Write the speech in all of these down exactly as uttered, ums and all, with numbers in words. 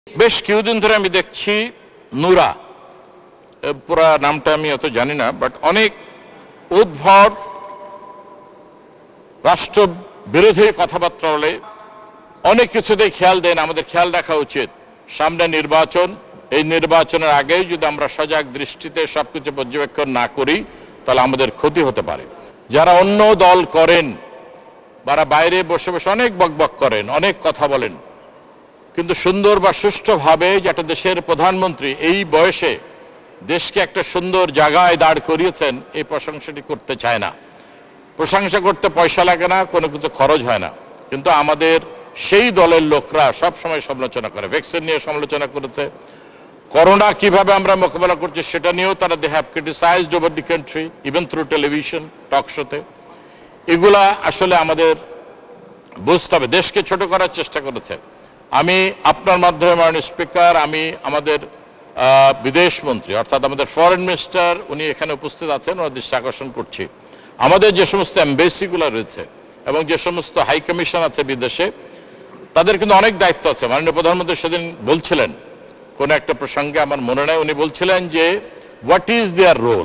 বেশ কিছুদিন ধরে আমি দেখছি নুরা, পুরা নামটা আমি অত জানি না, বাট অনেক উদ্ভট রাষ্ট্র বিরোধী কথাবার্তা বলে, অনেক কিছুতেই খেয়াল দেন। আমাদের খেয়াল রাখা উচিত, সামনে নির্বাচন, এই নির্বাচনের আগেই যদি আমরা সজাগ দৃষ্টিতে সবকিছু পর্যবেক্ষণ না করি তাহলে আমাদের ক্ষতি হতে পারে। যারা অন্য দল করেন, যারা বাইরে বসে বসে অনেক বকবক করেন, অনেক কথা বলেন, কিন্তু সুন্দর বা সুষ্ঠুভাবে যেটা দেশের প্রধানমন্ত্রী এই বয়সে দেশকে একটা সুন্দর জায়গায় দাঁড় করিয়েছেন, এই প্রশংসাটি করতে চায় না। প্রশংসা করতে পয়সা লাগে না, কোনো কিছু খরচ হয় না, কিন্তু আমাদের সেই দলের লোকরা সব সময় সমালোচনা করে। ভ্যাকসিন নিয়ে সমালোচনা করেছে, করোনা কিভাবে আমরা মোকাবেলা করছি সেটা নিয়েও তারা they have criticised over the country even through television talk শোতে। এগুলা আসলে আমাদের বুঝতে হবে, দেশকে ছোট করার চেষ্টা করেছে। আমি আপনার মাধ্যমে মাননীয় স্পিকার, আমি আমাদের বিদেশ মন্ত্রী অর্থাৎ আমাদের ফরেন মিনিস্টার, উনি এখানে উপস্থিত আছেন, ওনার দৃষ্টি আকর্ষণ করছি, আমাদের যে সমস্ত এম্বাসিগুলো রয়েছে এবং যে সমস্ত হাই কমিশন আছে বিদেশে, তাদের কিন্তু অনেক দায়িত্ব আছে। মাননীয় প্রধানমন্ত্রী সেদিন বলছিলেন কোন একটা প্রসঙ্গে, আমার মনে নেই, উনি বলছিলেন যে হোয়াট ইজ দেয়ার রোল।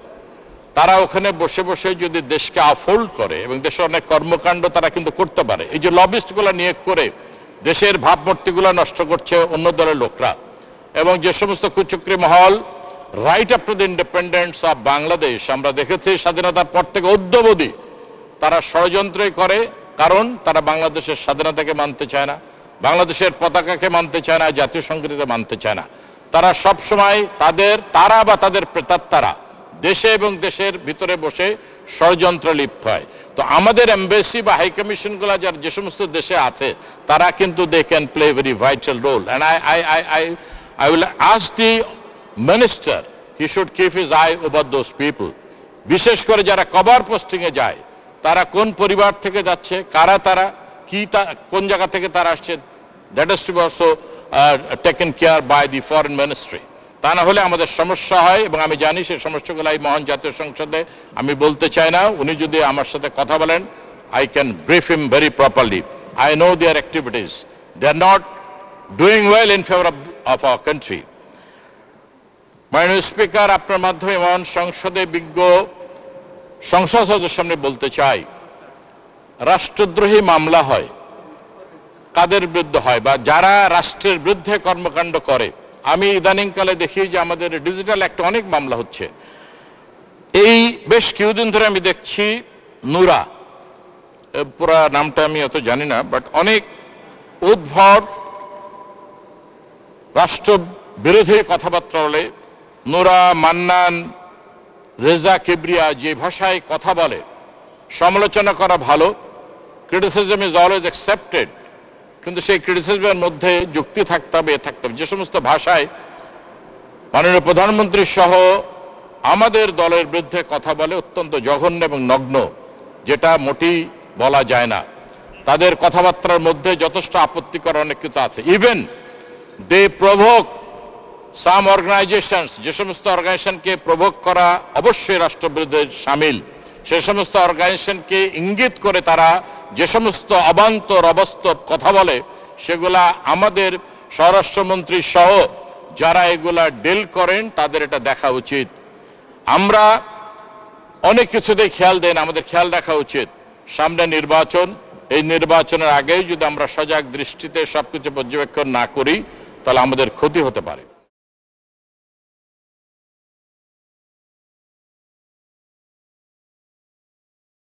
তারা ওখানে বসে বসে যদি দেশকে আফোল্ড করে এবং দেশের অনেক কর্মকাণ্ড তারা কিন্তু করতে পারে। এই যে লবিস্টগুলো নিয়োগ করে দেশের ভাবমূর্তিগুলো নষ্ট করছে অন্য দলের লোকরা, এবং যে সমস্ত কুচক্রী মহল right up to the independence of Bangladesh, আমরা দেখেছি স্বাধীনতার পর থেকে অদ্যাবধি তারা ষড়যন্ত্রই করে, কারণ তারা বাংলাদেশের স্বাধীনতাকে মানতে চায় না, বাংলাদেশের পতাকাকে মানতে চায় না, জাতীয় সংগীতকে মানতে চায় না। তারা সব সময় তাদের তারা বা তাদের প্রেতাত্মারা দেশে এবং দেশের ভিতরে বসে ষড়যন্ত্র লিপ্ত হয়। তো আমাদের এমবেসি বা হাই কমিশনগুলো যার যে সমস্ত দেশে আছে, তারা কিন্তু they can play very vital role. And I I I I I will ask the minister, he should keep his eye over those people. বিশেষ করে যারা কভার পোস্টিংয়ে যায়, তারা কোন পরিবার থেকে যাচ্ছে, কারা তারা, কি কোন জায়গা থেকে তারা আসছে, that is to be also taken care by the foreign ministry. তা না হলে আমাদের সমস্যা হয়, এবং আমি জানি সেই সমস্যাগুলো এই মহান জাতীয় সংসদে আমি বলতে চাই না। উনি যদি আমার সাথে কথা বলেন, I can brief him very properly. I know their activities, they are not doing well in favour of of our country. মাননীয় স্পিকার, আপনার মাধ্যমে মহান সংসদে বিজ্ঞ সংসদ সদস্যের সামনে বলতে চাই, রাষ্ট্রদ্রোহী মামলা হয় কাদের বিরুদ্ধে হয়, বা যারা রাষ্ট্রের বিরুদ্ধে কর্মকাণ্ড করে। আমি ইদানিংকালে দেখি যে আমাদের ডিজিটাল একটা অনেক মামলা হচ্ছে। এই বেশ কিছুদিন ধরে আমি দেখছি নুরা, পুরা নামটা আমি অত জানি না, বাট অনেক উদ্ভট রাষ্ট্র বিরোধী কথাবার্তা বলে। নুরা, মান্নান, রেজা, কিবরিয়া যে ভাষায় কথা বলে, সমালোচনা করা ভালো, ক্রিটিসিজম ইজ অলওয়েজ অ্যাকসেপ্টেড, কিন্তু সেই ক্রিটিসিজমের মধ্যে যুক্তি থাকতে হবে, এ থাকতে হবে। যে সমস্ত ভাষায় মাননীয় প্রধানমন্ত্রী সহ আমাদের দলের বিরুদ্ধে কথা বলে, অত্যন্ত জঘন্য এবং নগ্ন, যেটা মোটেই বলা যায় না। তাদের কথাবার্তার মধ্যে যথেষ্ট আপত্তিকর অনেক কিছু আছে। Even they provoke some organisations, যে সমস্ত অর্গানাইজেশনকে প্রভোক করা অবশ্যই রাষ্ট্রবিরোধে সামিল, সে সমস্ত অর্গানাইজেশনকে ইঙ্গিত করে তারা যে সমস্ত অবান্তর অবাস্তব কথা বলে, সেগুলা আমাদের স্বরাষ্ট্রমন্ত্রী সহ যারা এগুলা ডিল করেন তাদের এটা দেখা উচিত। আমরা অনেক কিছুতেই খেয়াল দেন, আমাদের খেয়াল রাখা উচিত, সামনে নির্বাচন, এই নির্বাচনের আগেই যদি আমরা সজাগ দৃষ্টিতে সবকিছু পর্যবেক্ষণ না করি তাহলে আমাদের ক্ষতি হতে পারে।